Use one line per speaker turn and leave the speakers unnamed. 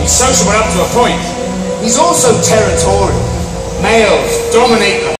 He's sociable up to a point.
He's also territorial.
Males dominate